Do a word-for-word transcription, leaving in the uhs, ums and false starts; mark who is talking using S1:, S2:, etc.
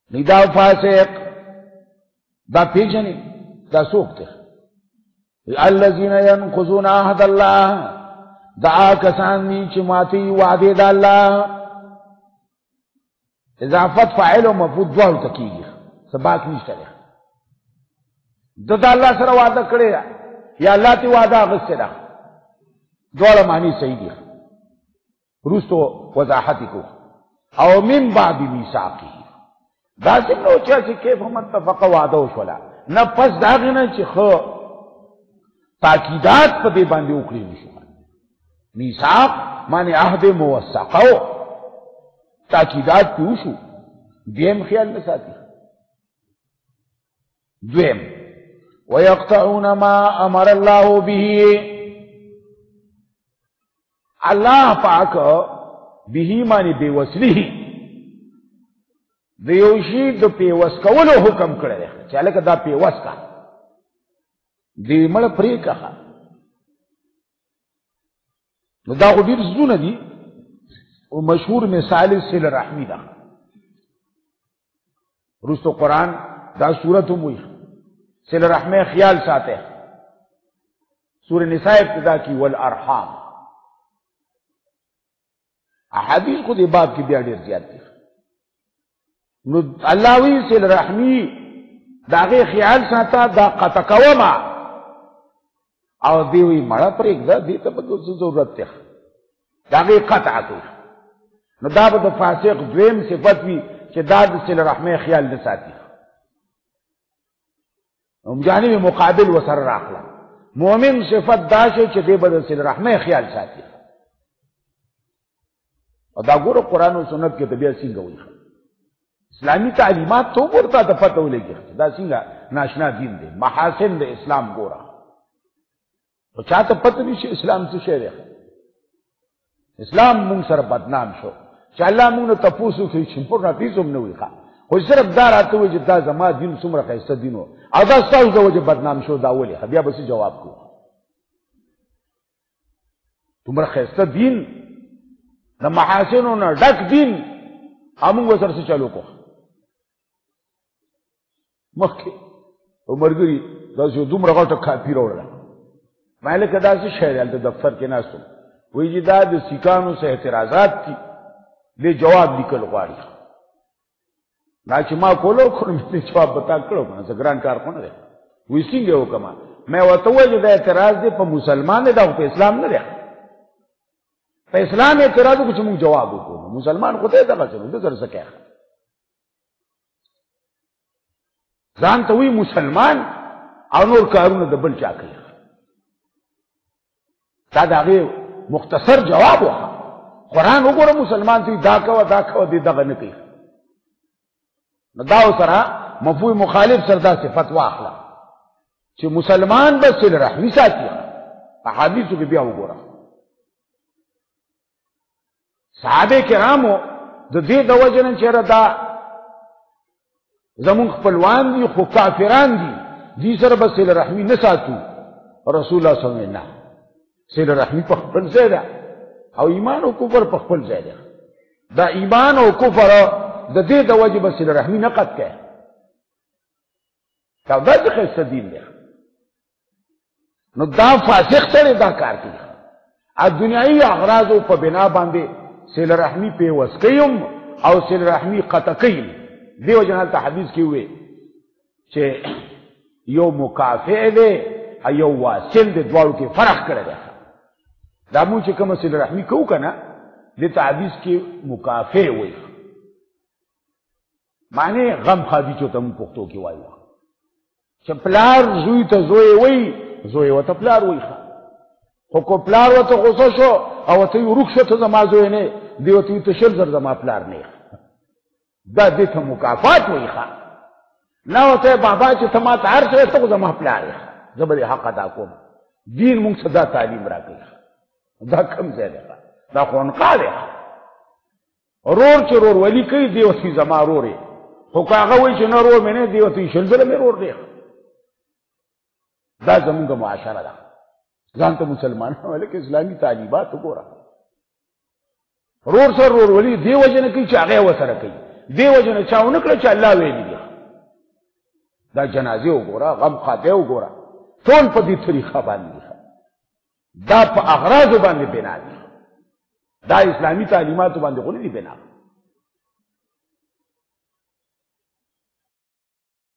S1: ندا فاسق دا پیجنی دا سوکتے الذین ینقضون عہد اللہ دا کسان دی چماتی وعدے دا اللہ اضافت فاعل و مفعول دوار تکیگی سباک نیشتا لے دا دا اللہ سر وعدہ کرے یا اللہ تی وعدہ غصے دا دوار معنی صحیح دی روز تو وضاحتی کو او من بعد میثاقی دا سنو چاچی کیف ہم اتفق وعدہ شولا نا پس داغینا چی خو تاکیدات پا دے باندے اکڑی نشو میثاق معنی عہد موثقو تاکیدات پیوشو دویم خیال نساتی دویم وَيَقْطَعُونَ مَا أَمَرَ اللَّهُ بِهِ اللہ پاک بِهِ معنی بے وصلی دیوشی دو پیوس کولو حکم کرے چالے کہ دا پیوس کا دی مڑ پری کہا دا غدیر زدون دی و مشہور مثال سل رحمی دا رستو قرآن دا صورت ہوئی سل رحمی خیال ساتے سور نساء ابتدا کی والارحام احادیث خود باب کی بیا دیر زیاد دی اللہ وی سل رحمی داغی خیال ساتا دا قطقوما او دیوی مڑا پر ایک دا دیتا با دوسری ضرورت تیخ داغی قطع کوئی نو دا با دا فاسق دویم صفت بھی چه دا دا سل رحمی خیال نساتی جانب مقابل و سر راخلا مومن صفت دا شے چه دی با دا سل رحمی خیال ساتی اور دا گورو قرآن و سنت کے طبیعت سنگا ہوئی اسلامی تعلیمات تو گورتا دا پتہ ہو لے گی دا سنگا ناشنا دین دے محاسن دے اسلام گورا تو چاہتا پتہ نہیں شے اسلام سے شہر ہے اسلام مونگ سر بدنام شو چا اللہ مونگ نے تپوسو کی چنپور نتیزم نے ہوئی خواہ خوش صرف دار آتے ہوئے جتا زمان دین سمرہ خیستہ دین ہو او دا ستاوز دا وجہ بدنام شو داولی حبیہ بسی جواب کو تمرہ خیستہ دین دا محاسنوں نا ڈک دین آمونگ سر سے چلو کو مخی مرگری دا سو دوم رغاو تک کافی رو رہا میں لکہ دا سی شہر ہے دفتر کے ناس تم وہی جی دا دا سیکانوں سے اعتراضات تھی لے جواب نکل غاری ناچی ماں کولو کھوڑ میں نے جواب بتا کرو کنا سگران کار کھوڑ رہے وہی سنگے ہو کما میں وطوہ جی دا اعتراض دے پا مسلمان دے دا پا اسلام نہ رہا پا اسلام اعتراض دے کچھ مونگ جواب ہو مسلمان خود ہے دا چلو دے در سکے زان توی مسلمان آنور کارون دبل چاکل تا دا غیر مختصر جواب ہوا قرآن ہو گورا مسلمان توی دا کوا دا کوا دی دا غنقی داو سرا مفہوم مخالف سردا سے فتوہ اخلا چھ مسلمان بس سل رحمی ساتی احادیثو کی بیا ہو گورا صحابے کرامو دا دی دا وجنن چہر دا زمون خپلوان دی خو کافران دی دی سر بس سل رحمی نساتو رسول اللہ صلی اللہ علیہ وسلم سل رحمی پخپل زیدہ او ایمان و کفر پخپل زیدہ دا ایمان و کفر دا دی دا وجہ بس سل رحمی نقد کہے تو دا دا خیست دین دے نو دا فاسق سر دا کار کی اد دنیای اغراضو پا بنا باندے سل رحمی پہ وسکیم او سل رحمی قطقیم دیو جنال تا حدیث کی ہوئے چھے یو مکافع دے یو واصل دے دوارو کے فرق کرے دے دامون چھے کم سل رحمی کو کنا دیتا حدیث کی مکافع ہوئے معنی غم خادی چو تم پختو کی وائی وقت چھے پلار زوی تا زوی وئی زوی و تا پلار وئی خوا خو کو پلار و تا غصہ شو او تا یو رک شو تا زما زوی نے دیو تا یو تشل زر زما پلار نے دا دیتا مکافات ہوئی خواہ نا ہوتا ہے بابا چی تمات عرش ہے تو زمان پلار ہے زبر حق ادا کون دین مونگ صدا تعلیم را کئی دا کم زیادہ خواہ دا خونقال ہے رور چی رور ولی کئی دیو تی زمان رور ہے خوکاغا ہوئی چی نا رور میں نے دیو تی شلزر میں رور دے دا زمونگا معاشرہ دا زانتا مسلمان ہے لیکن اسلامی تعلیمات کو رہا رور سر رور ولی دیو جن کئی چاگے و سر کئی دیو جن چاونه کړ چې الله ویلي دي دا جنازه وګوره غم خاطه وګوره ټول په دې طریقه باندې دا په اغراض باندې بنا دي دا اسلامي تعلیمات باندې غوړي دي بنا